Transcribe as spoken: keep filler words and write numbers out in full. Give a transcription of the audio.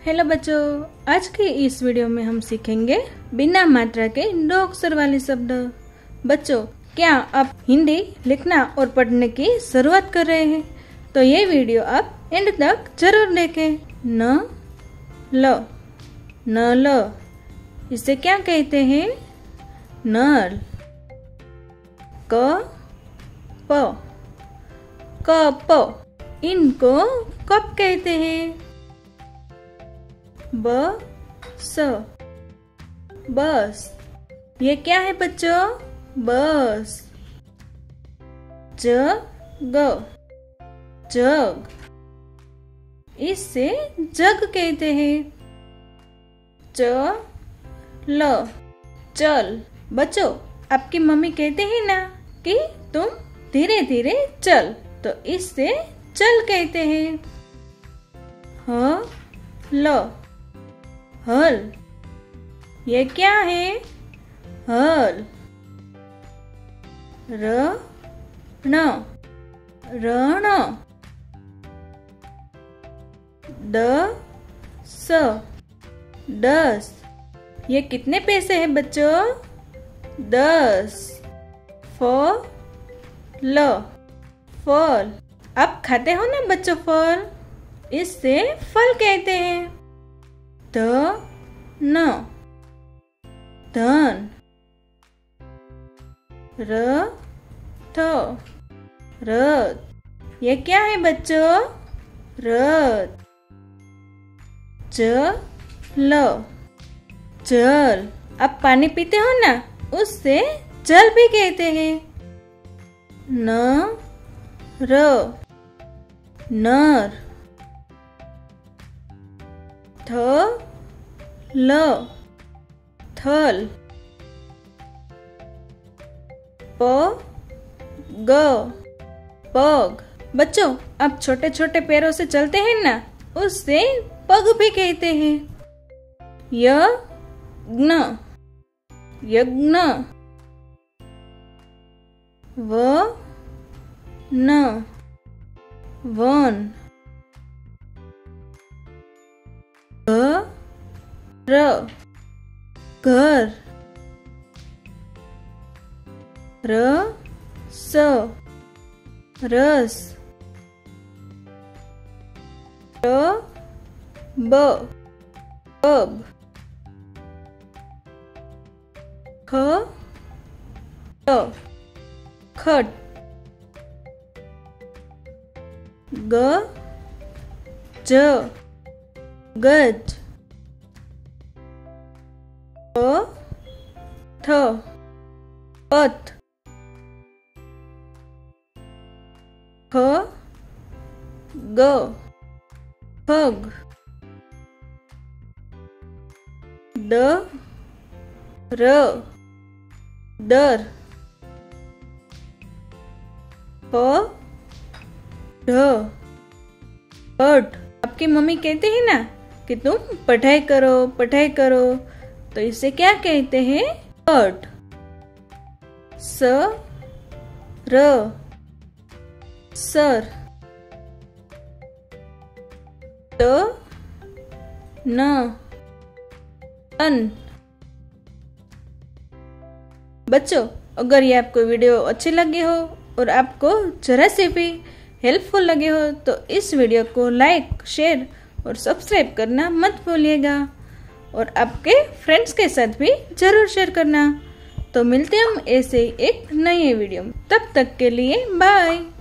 Hello बच्चों, आज के इस वीडियो में हम सीखेंगे बिना मात्रा के दो अक्षर वाले शब्द। बच्चों, क्या आप हिंदी लिखना और पढ़ने की शुरुआत कर रहे हैं? तो ये वीडियो आप एंड तक जरूर देखें। न ल न ल इसे क्या कहते हैं? नल। क प क प इनको कप कहते हैं। ब स बस। ये क्या है बच्चों? बस। ज ग जग, इससे जग कहते हैं। च ल चल। बच्चों, आपकी मम्मी कहते हैं ना कि तुम धीरे धीरे चल, तो इससे चल कहते हैं। ह ल हल। ये क्या है? हल। र न रण। द स दस। ये कितने पैसे हैं बच्चों? दस। फ ल फल। आप खाते हो ना बच्चों फल, इससे फल कहते हैं। ध न धन। र थ रथ। ये क्या है बच्चों? रथ। ज ल जल। आप पानी पीते हो ना, उससे जल भी कहते हैं। न र नर। थ ल थल। प ग पग। बच्चों, आप छोटे छोटे पैरों से चलते हैं ना, उससे पग भी कहते हैं। यज्ञ यज्ञ। व न वन। घर घर। र स रस। ट ब बब। ख ट खट। ग ज गज। प थ पथ। ख ग खग। द र दर। प ढ पढ़। आपकी मम्मी कहते हैं ना कि तुम पढ़ाई करो पढ़ाई करो, तो इसे क्या कहते हैं? पढ़। स र सर। त न अन। बच्चों, अगर ये आपको वीडियो अच्छी लगी हो और आपको जरा से भी हेल्पफुल लगे हो, तो इस वीडियो को लाइक, शेयर और सब्सक्राइब करना मत भूलिएगा, और आपके फ्रेंड्स के साथ भी जरूर शेयर करना। तो मिलते हैं हम ऐसे ही एक नए वीडियो में। तब तक के लिए बाय।